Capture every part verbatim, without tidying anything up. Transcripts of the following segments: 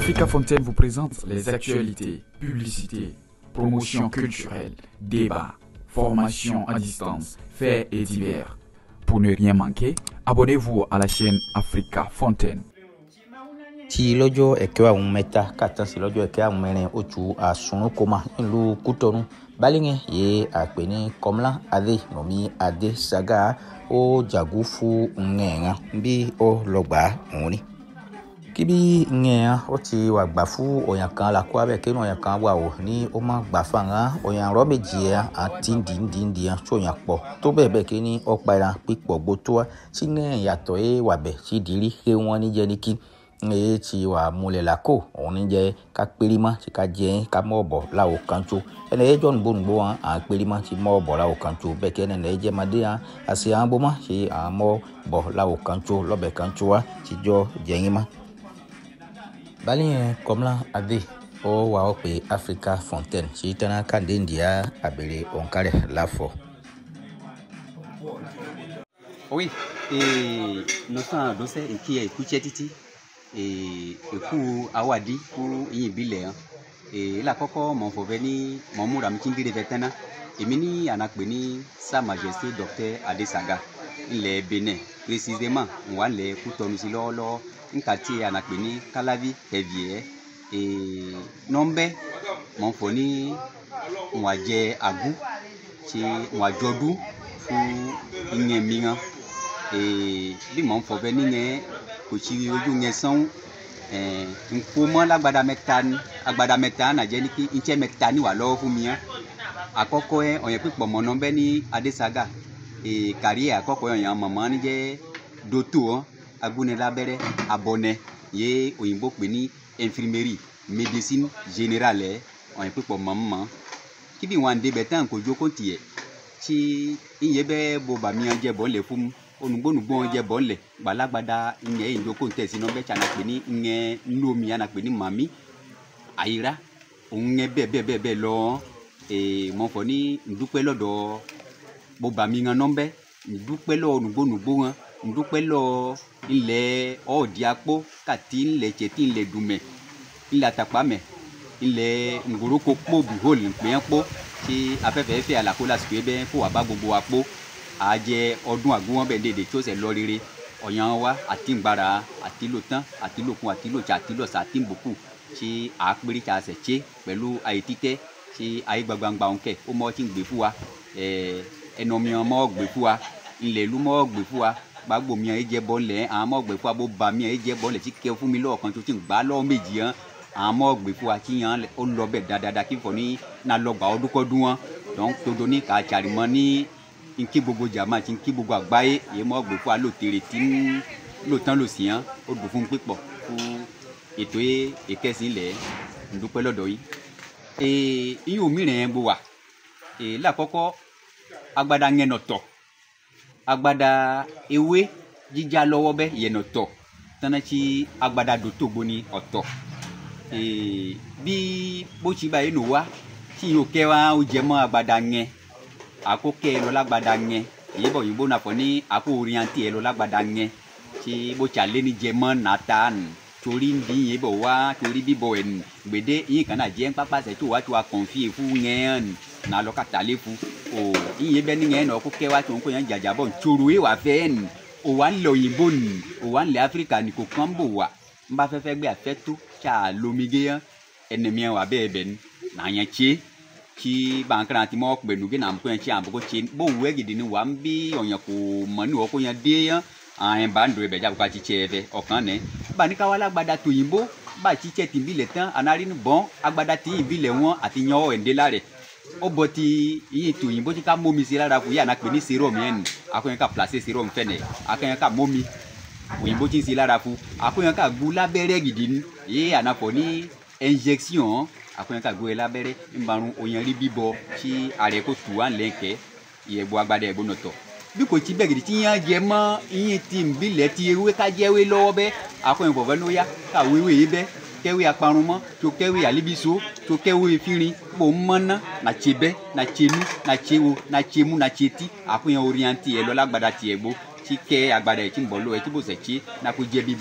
Africa Fontaine vous présente les actualités, publicités, promotions culturelles, débats, formations à distance, faits et divers. Pour ne rien manquer, abonnez-vous à la chaîne Africa Fontaine. Si lojo ekewa umeta kata si lojo ekewa umene ochu asunu koma ilu kutonu balinge ye akpeni komla ade nomi ade saga o jagufu ngenga bi o logba oni kibi ngenga o ti wa gba fu oyan kan la kwa be kenu oyan kan wa o ni o ma gba fanga oyan ro meji ati ndindindi an so yan po to bebe kini o para pipo gbo to si ngen yato e wa be si diri he won ni je ni ki e ti wa mule la ko oni je ka perima ti ka je ka mo bo la o kancho ene e jon bonbo an a perima ti mo bo la o kancho be ke ene je made an asi an bo ma ti a mo bo la o kancho lo be kancho wa ti jo je yima balin comme la ade o wa o pe Africa Fontaine ti tana kande india abere onkare lafo. Oui, et nous sommes dans ce qui est couchetiti et ku awadi ku yin bile an e la koko mon fo veni mon mura mi kindire vetana e mini anakpe ni Sa Majesté Docteur Adesaga le Bénin précisément on le Cotonou si lo lo nkati anakpe ni Calavi Kevier e nombe mon fo ni on wa je agu ti on wa jodu fu yin mi an e bi mon fo veni ne ko ci oju nge son eh nko lagbada metan agbada metan na je ni ki nche metani wa lo fún mi an àkọ́kọ́ e oyen pipo mo no be ni Adesaga e carrière àkọ́kọ́ oyen mama ni je doto agbune labere abone ye òyìnbó pè ní infirmerie médecine générale oyen pipo mama ki bi wan de betan ko joko tie ti iye be bo ba mi an je bo le fún onugbonugbo je bo le gbalagbada iye injoko nte si no be chana pe ni nge nomi ana pe ni mami ayira onge be be be be lo e mo fo ni ndupe lodo bo ba mi ngan nombe ndupe lo onugbonugbo wan ndupe lo ile odi apo kati ile cheti ile dume ile atapa me ile ngoroko po bi hole npe an po ti afefe fe ala ko lasiko be fo wa ba gbogbo apo aje ọdún agun be dede tó se lọ rere oyan wa àti ngbara àti lotan àti lokun àti locha àti losa àti mboku tí a pere cha se che pẹ̀lú aitite tí ai gbagbangba onke o mo ti ngbe fún wa eh enomi mo gbe fún wa ile lu mo gbe fún wa gbagbo mi e je bo le an mo gbe fún wa bo ba mi e je bo le ti ke fún mi lo kan tó ti ngba lo méjì an an mo gbe fún wa ti yan o lo be dáadáa ki fo ni na lo gba ọdún kodun wọn donc todo ni ka chari mo ni inki gbogbo jama ti inki gbogbo àgbáyé ye mo gbe fún alo tere tin lo tan lo sian o du fún pipo fún ètò e ekesin le ndupe lodo yi e yin omi re gbo wa e la koko agbada ngen oto agbada ewé jija lọ́wọ́ be ye no to tana ti agbada do togbo ni oto e bí bó ti ba inu wa ti o ke wa o je mo agbada ngen àkókè lo lágbádá yẹn èyí bo yìnbó na fo ni àkó orienté lo lágbádá yẹn tí bó chale ni je mo natan torí ndi yìí bo wa torí bibo en gbede yin kan na je papa se to wa to a confie fu yẹn na lo katale fu o yin be ni yẹn no ko ke wa to ko yan jajabo churu e wa fe en o wa nlo yìnbó ni o wa nle Africa ni ko kan bo wa nba fe fe gbe afetu cha lomige yan enemi wa be be na yan chi ki bankran ti mo pe nu ge na mpo en chi ambo ko chi bo we gidi ni wa nbi oyan ko mo ni o ko yan de yan an ba ndo e be ja ko chi cheve okan ne ba ni ka wala agbada to yinbo ba chi che ti bile tan anari ni bon agbada ti bile won àti yan o ende lare o bo ti yin to yinbo ti ka momi si lara ku ya na pe ni serum yen akoyan ka placer serum fe ne akoyan ka momi oyinbo ti si lara fu akoyan ka gbu labere gidi ni ye anafo ni injection akoyan ka gbe labere nbarun oyan ri bibo tí are ko tu an lenke ye bo agbada e gbonoto bí kò ti begidi tí yan je mo yin ti nbile ti ewe ka jewe lọ́wọ́ be akoyan bo no ya ka wewe yi be kewe aparun mo to kewe alibiso to kewe firin bo mona na chebe na chenu na chewo na chemu na cheti akoyan orienté e lo lagbada ti egbo tí ke agbada e ti nbo lo e ti bo se chi na ko je bibo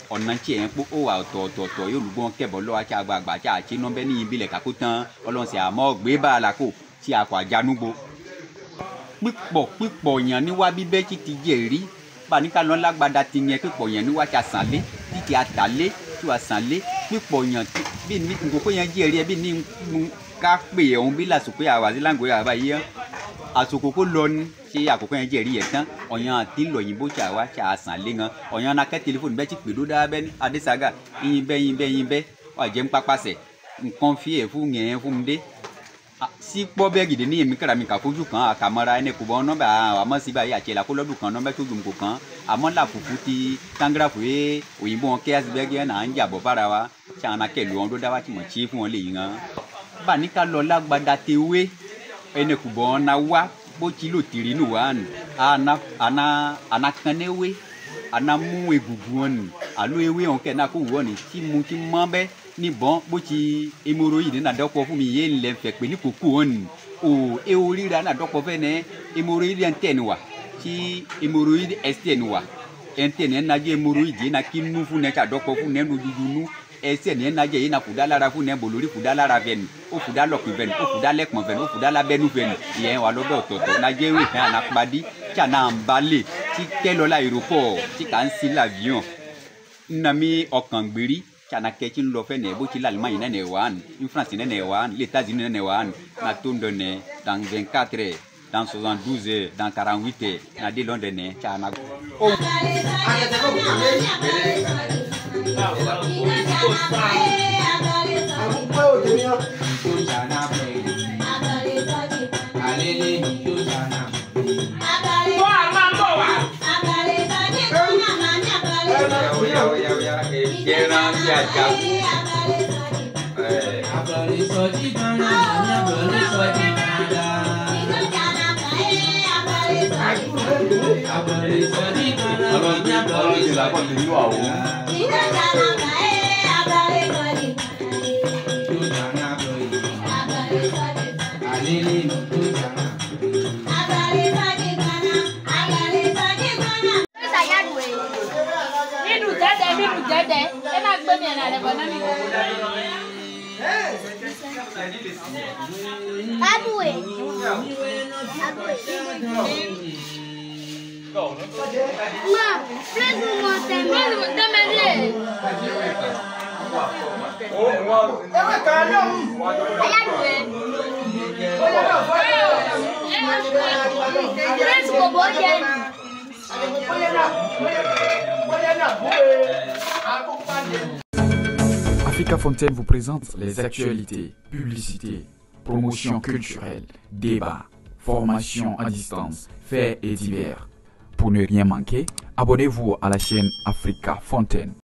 ọ̀nà tí ẹ̀ ń pọ́ ó wà ọ̀tọ̀ọ̀tọ̀ yóò lùgbọ́n kẹ́bọ̀ lọ́wọ́ àti àgbààgbà àti àti nọ́mbẹ́ ní ìbílẹ̀ kakó tán ọlọ́sẹ̀ àmọ́ gbé bá a la kó tí a kọ àjánúgbò. pípọ̀ pípọ̀ yàn níwá bíbẹ́ tí ti jẹ́ rí banika lọ́n lágbada ti yẹn pípọ̀ yàn níwá tí a sàn lé títí a tà lé tí a sàn lé pípọ̀ yàn bí ní nkókó yẹn jẹ́ rí ẹ bí ní ká pè ọ̀hún bí làsùpé àwàzí láǹgó àbá yìí àsòkòkò lọ ní ṣé àkókò yẹn jẹ́ rí ẹ̀ tán ọ̀yàn àti lọ́yìnbó tí a wá tí a sàn lé gan ọ̀yàn anakẹ́ tẹlifóònù bẹ́ẹ̀ ti pè ló dáa bẹ́ẹ̀ ní adéṣàgà yín bẹ́ẹ̀ yín bẹ́ẹ̀ yín bẹ́ẹ̀ ọ̀jẹ̀ ń pápásẹ̀ nǹkan fi ẹ̀ fún yẹn fún mi dé si kpɔ bɛ gidi ni yemi kɛra mi ka fojú kan akamara ɛnɛ kubɔ nɔbɛ amɔ si ba yi atsɛ la ko lɔdu kan nɔbɛ tó dùn kò kan amɔ la fufu ti tangrafu ye òyìnbó wọn kɛ asi bɛ gɛ na ń jabɔ bára wa tí a na kɛ lu wọn do da wa ti mɔ tsi fún wọn lè yin kan bani ka lɔ lágbada te we ɛnɛ kubɔ na wa bó tsi lo tiri nu wa nu ana ana ana kɛnɛ we ana mú egugu wọn nu alo ewe wọn kɛ na ko wɔ ni tí mu tí mɔ bɛ ni bɔn bó ti hémorroïde na dɔkɔ fún mi yé lɛ fɛ pé ní koko wọn o eorira na dɔkɔ fɛ nɛ hémorroïde interne wa ti hémorroïde externe wa interne yẹn najɛ hémorroïde yẹn na kí nu fún nɛ tsa dɔkɔ fún nɛ nududu nu externe yẹn najɛ yẹn na fuda lara fún nɛ bolori fuda lara fɛ nu o fuda lɔkùn fɛ nu o fuda lɛkpɔn fɛ nu o fuda labɛnu fɛ nu yɛn wa lɔ bɛ ɔtɔtɔ najɛ ewe fɛ anakpadi tí a na nbalẹ̀ tí kɛlɔ la aéroport tí ka ń si l'avion nami ɔkàn gbéri cana kɛci lɔ fɛ nɛ bó ci l'Allemagne nɛnɛ wan ni France nɛnɛ wan les États-Unis nɛnɛ wan na tó dɔ nɛ dans vingt-quatre heures dans soixante-douze heures dans quarante-huit heures na di lɔn dɛ nɛ cana. Abue. Ma, plus ou moins t'aimes. Africa Fontaine vous présente les actualités, publicités, promotions culturelles, débats, formations à distance, faits et divers. Pour ne rien manquer, abonnez-vous à la chaîne Africa Fontaine.